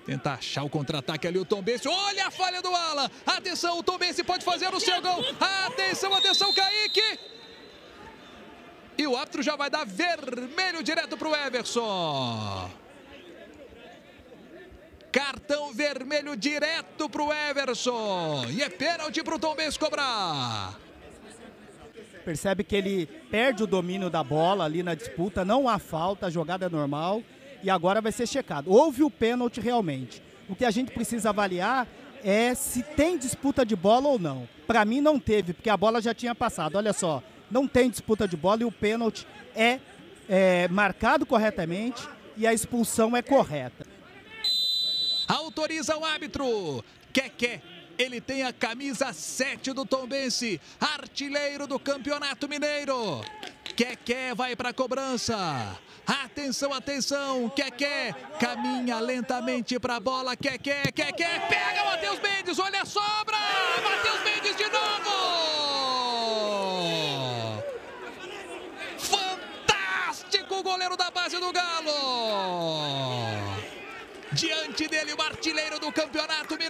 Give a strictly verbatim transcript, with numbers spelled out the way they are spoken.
Tenta achar o contra-ataque ali o Tombense. Olha a falha do Alan. Atenção, o Tombense pode fazer o seu gol. Atenção, atenção, Kaique. E o árbitro já vai dar vermelho direto para o Everson. Cartão vermelho direto para o Everson. E é pênalti para o Tombense cobrar. Percebe que ele perde o domínio da bola ali na disputa. Não há falta, a jogada é normal. E agora vai ser checado. Houve o pênalti realmente. O que a gente precisa avaliar é se tem disputa de bola ou não. Para mim não teve, porque a bola já tinha passado. Olha só, não tem disputa de bola e o pênalti é, é marcado corretamente e a expulsão é correta. Autoriza o árbitro. Keké, ele tem a camisa sete do Tombense, artilheiro do Campeonato Mineiro. Keké vai para a cobrança. Atenção, atenção, Keké caminha lentamente para a bola, Keké, Keké, pega o Matheus Mendes, olha a sobra, Matheus Mendes de novo! Fantástico o goleiro da base do Galo! Diante dele o artilheiro do Campeonato Mineiro.